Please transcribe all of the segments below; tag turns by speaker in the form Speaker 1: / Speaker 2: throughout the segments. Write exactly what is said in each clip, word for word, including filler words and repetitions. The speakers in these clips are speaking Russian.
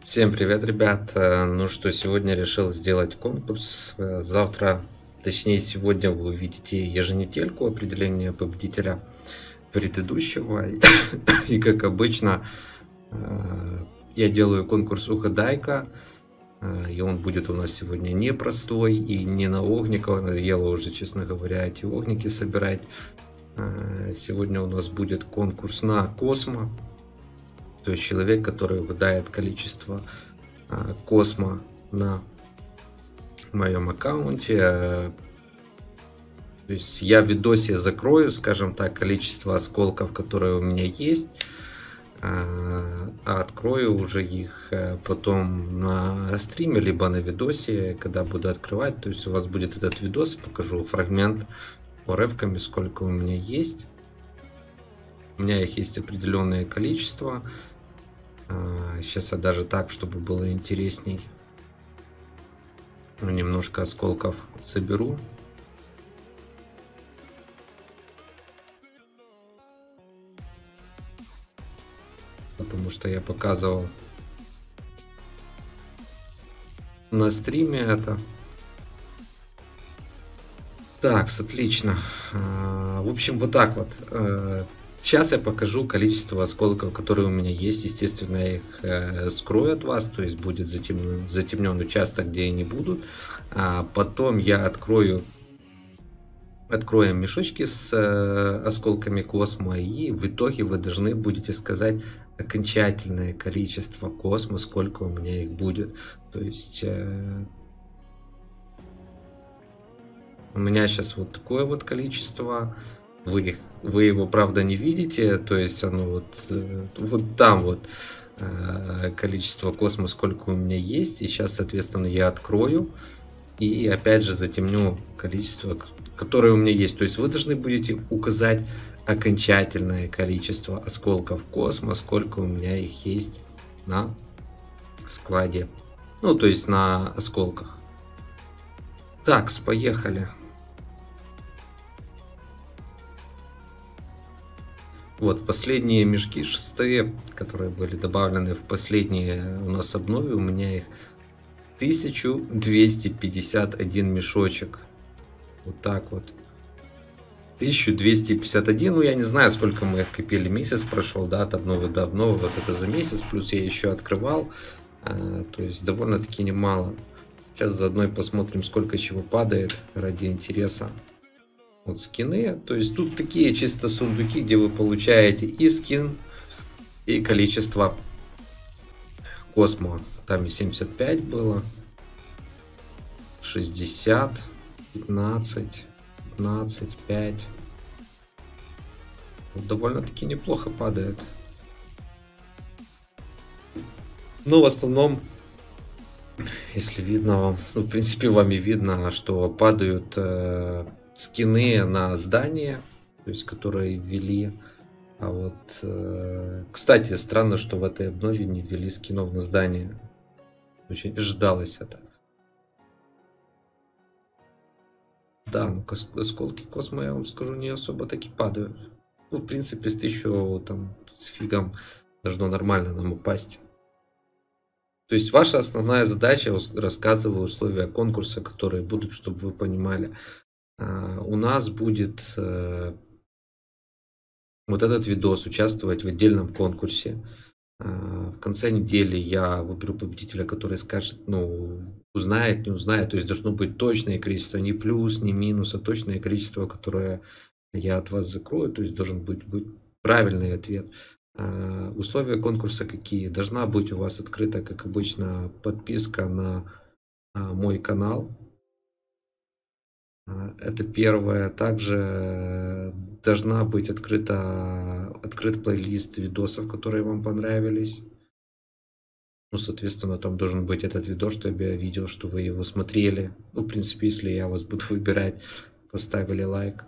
Speaker 1: Всем привет, ребят! Э, Ну что, сегодня решил сделать конкурс. Э, Завтра, точнее сегодня вы увидите еженедельку определения победителя предыдущего. И как обычно, э, я делаю конкурс угадайка. э, И он будет у нас сегодня непростой и не на огников. Надоело уже, честно говоря, эти огники собирать. Э, Сегодня у нас будет конкурс на Космо. То есть человек, который угадает количество а, Космо на моем аккаунте. э, То есть я в видосе закрою, скажем так, количество осколков, которые у меня есть. а а открою уже их э, потом на стриме, либо на видосе, когда буду открывать. То есть у вас будет этот видос, покажу фрагмент оревками, сколько у меня есть. У меня их есть определенное количество. Сейчас я даже так, чтобы было интересней, немножко осколков соберу. Потому что я показывал на стриме это. Так, отлично. А, В общем, вот так вот. Э, Сейчас я покажу количество осколков, которые у меня есть. Естественно, я их э, скрою от вас, то есть будет затемнен, затемнен участок, где они будут. А потом я открою, откроем мешочки с э, осколками Космо, и в итоге вы должны будете сказать окончательное количество Космо, сколько у меня их будет. То есть э, у меня сейчас вот такое вот количество. Вы, вы его, правда, не видите. То есть оно вот, э, вот там вот э, количество Космо, сколько у меня есть. И сейчас, соответственно, я открою. И опять же затемню количество, которое у меня есть. То есть вы должны будете указать окончательное количество осколков Космо, сколько у меня их есть на складе. Ну, то есть на осколках. Так, поехали. Вот последние мешки шестые, которые были добавлены в последние у нас обнове, у меня их тысяча двести пятьдесят один мешочек. Вот так вот. тысяча двести пятьдесят один, ну я не знаю, сколько мы их копили, месяц прошел, да, от обновы до обновы, вот это за месяц, плюс я еще открывал, а, то есть довольно-таки немало. Сейчас заодно и посмотрим, сколько чего падает ради интереса. Вот скины, то есть тут такие чисто сундуки, где вы получаете и скин, и количество Космо. Там и семьдесят пять было, шестьдесят, пятнадцать, пятнадцать, пять. Вот довольно-таки неплохо падает. Но в основном, если видно вам, ну, в принципе, вам и видно, что падают э, скины на здание, то есть которые ввели. А вот, э, кстати, странно, что в этой обнове не ввели скинов на здание. Очень ждалось это. Да, ну осколки Космо, я вам скажу, не особо таки падают. Ну, в принципе, с тысячу там с фигом должно нормально нам упасть. То есть ваша основная задача, рассказываю условия конкурса, которые будут, чтобы вы понимали. У нас будет э, вот этот видос участвовать в отдельном конкурсе. В конце недели я выберу победителя, который скажет, ну, узнает, не узнает. То есть должно быть точное количество, не плюс, не минус, а точное количество, которое я от вас закрою. То есть должен быть, быть правильный ответ. Условия конкурса какие? Должна быть у вас открыта, как обычно, подписка на мой канал. Это первое. Также должна быть открыта, открыт плейлист видосов, которые вам понравились. Ну, соответственно, там должен быть этот видос, чтобы я видел, что вы его смотрели. Ну, в принципе, если я вас буду выбирать, поставили лайк.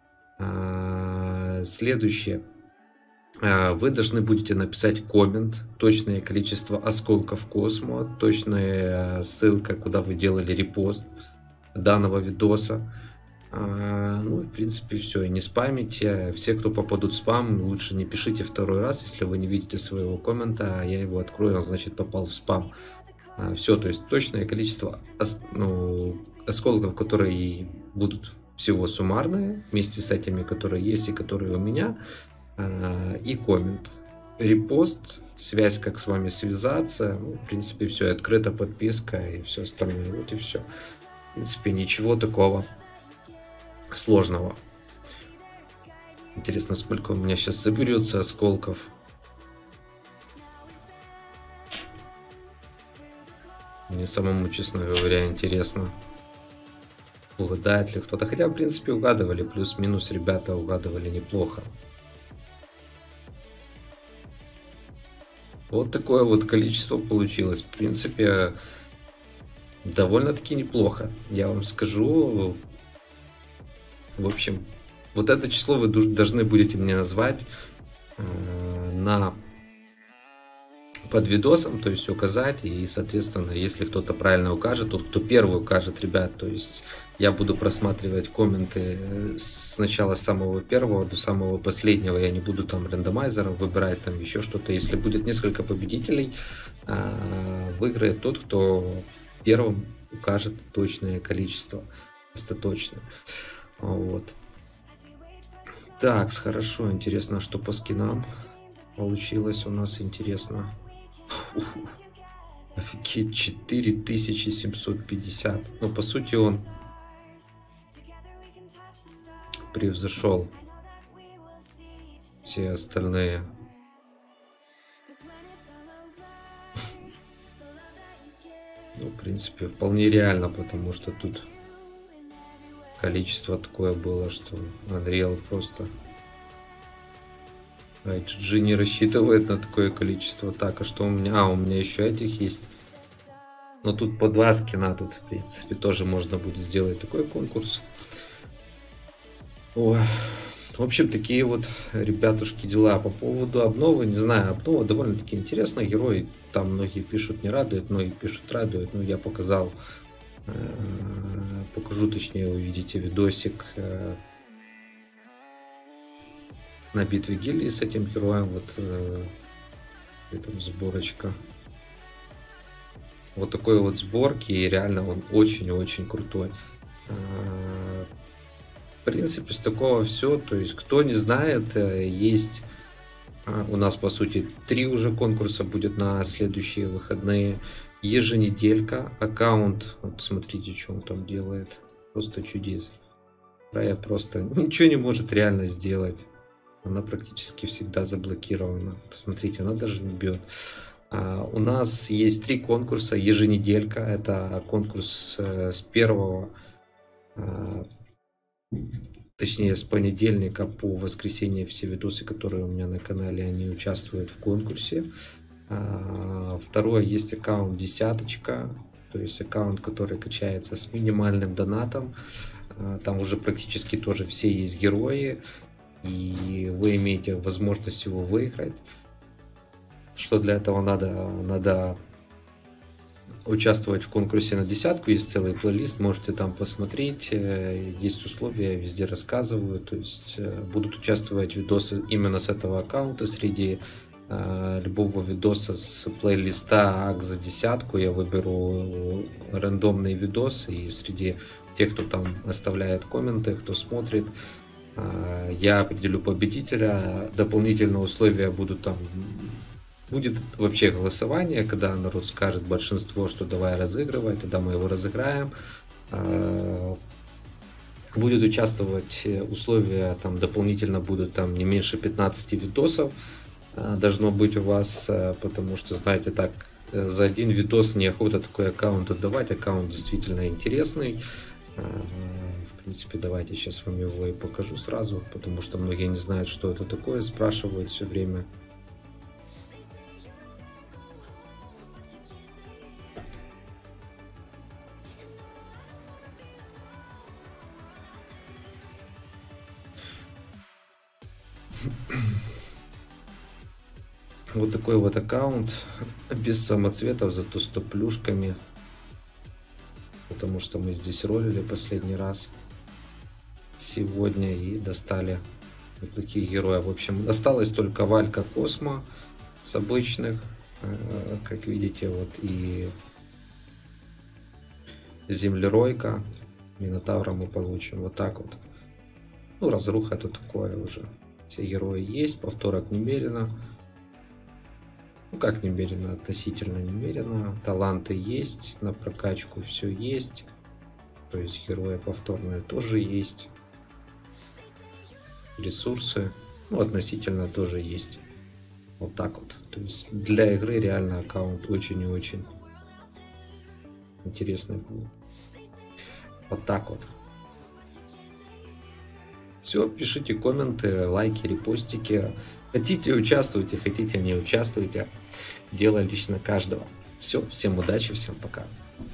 Speaker 1: Следующее. Вы должны будете написать коммент, точное количество осколков Космо, точная ссылка, куда вы делали репост данного видоса. А, ну, в принципе, все. И не спамите. Все, кто попадут в спам, лучше не пишите второй раз, если вы не видите своего коммента, а я его открою, он, значит, попал в спам. А, все, то есть точное количество ос- ну, осколков, которые будут всего суммарные, вместе с этими, которые есть и которые у меня, а, и коммент. Репост, связь, как с вами связаться, ну, в принципе, все, открыта подписка и все остальное. Вот и все. В принципе, ничего такого сложного. Интересно, сколько у меня сейчас соберется осколков. Мне самому, честно говоря, интересно, угадает ли кто-то. Хотя, в принципе, угадывали. Плюс-минус ребята угадывали неплохо. Вот такое вот количество получилось. В принципе, довольно-таки неплохо. Я вам скажу. В общем, вот это число вы должны будете мне назвать э, на под видосом, то есть указать, и, соответственно, если кто-то правильно укажет, тот, кто первый укажет, ребят, то есть я буду просматривать комменты сначала с самого первого до самого последнего, я не буду там рандомайзером выбирать, там еще что-то. Если будет несколько победителей, выиграет тот, кто первым укажет точное количество, остаточное. Вот. Так, хорошо, интересно, что по скинам получилось у нас, интересно. Офигеть, четыре тысячи семьсот пятьдесят. Ну, по сути, он превзошел все остальные. Ну, в принципе, вполне реально, потому что тут количество такое было, что Unreal просто... ай джи джи не рассчитывает на такое количество. Так, а что у меня? А, у меня еще этих есть. Но тут по два скина. Тут, в принципе, тоже можно будет сделать такой конкурс. Ой. В общем, такие вот, ребятушки, дела по поводу обновы. Не знаю, обнова довольно-таки интересная. Герой там многие пишут не радует, многие пишут радует. Ну, я показал. Покажу, точнее, вы видите видосик на битве гильдии с этим героем. Вот э, там сборочка. Вот такой вот сборки, и реально он очень-очень крутой. Э, в принципе, с такого все. То есть, кто не знает, есть э, у нас, по сути, три уже конкурса будет на следующие выходные. Еженеделька. Аккаунт, вот смотрите, что он там делает. Просто чудес. Рая просто ничего не может реально сделать. Она практически всегда заблокирована. Посмотрите, она даже не бьет. А, у нас есть три конкурса еженеделька. Это конкурс э, с первого, э, точнее с понедельника по воскресенье. Все видосы, которые у меня на канале, они участвуют в конкурсе. А, второе, есть аккаунт десяточка. То есть аккаунт, который качается с минимальным донатом. А, там уже практически тоже все есть герои. И вы имеете возможность его выиграть. Что для этого надо? Надо участвовать в конкурсе на десятку. Есть целый плейлист, можете там посмотреть. Есть условия, везде рассказываю. То есть будут участвовать видосы именно с этого аккаунта. Среди э, любого видоса с плейлиста ак за десятку я выберу рандомный видос. И среди тех, кто там оставляет комменты, кто смотрит, я определю победителя. Дополнительные условия будут там. Будет вообще голосование, когда народ скажет большинство, что давай разыгрывай, тогда мы его разыграем. Будет участвовать условия, там дополнительно будут там не меньше пятнадцати видосов должно быть у вас, потому что, знаете, так за один видос неохота такой аккаунт отдавать. Аккаунт действительно интересный. В принципе, давайте сейчас вам его и покажу сразу, потому что многие не знают, что это такое, спрашивают все время. Вот такой вот аккаунт, без самоцветов, зато с топ-плюшками, потому что мы здесь ролили последний раз. сегодня и достали вот таких героев. В общем, осталось только Валька Космо с обычных, как видите, вот, и Землеройка. Минотавра мы получим вот так вот. Ну, разруха тут такое уже. Все герои есть, повторок немерено. Ну, как немерено, относительно немерено. Таланты есть, на прокачку все есть. То есть герои повторные тоже есть. Ресурсы, ну, относительно тоже есть. Вот так вот. То есть для игры реально аккаунт очень и очень интересный был. Вот так вот. Все, пишите комменты, лайки, репостики. Хотите, участвуйте, хотите, не участвуйте. Дело лично каждого. Все, всем удачи, всем пока.